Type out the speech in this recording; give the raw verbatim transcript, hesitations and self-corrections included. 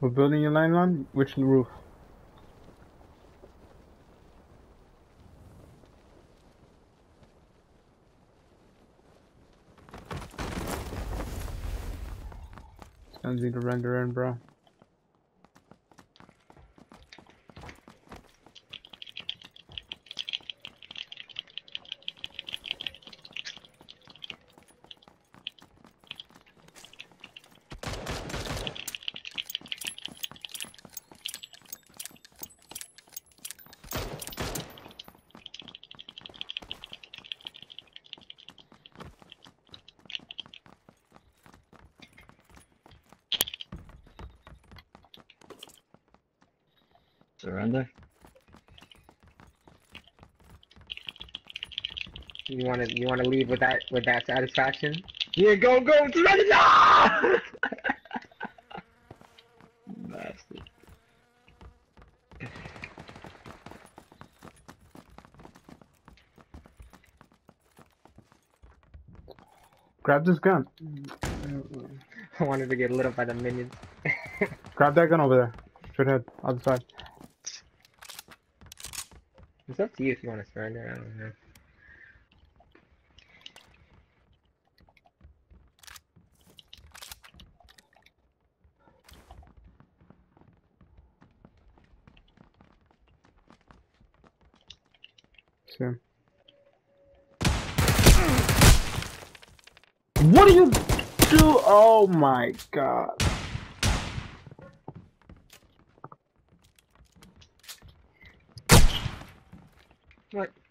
What building you landing on? Which roof? It's gonna need to render in, bro. Surrender. You wanna you wanna leave with that with that satisfaction? Yeah, go go surrender! No! Bastard. Grab this gun. I wanted to get lit up by the minions. Grab that gun over there. Straight ahead, other side. It's up to you if you want to surrender. I don't know. See him. What do you do? Oh my god. What?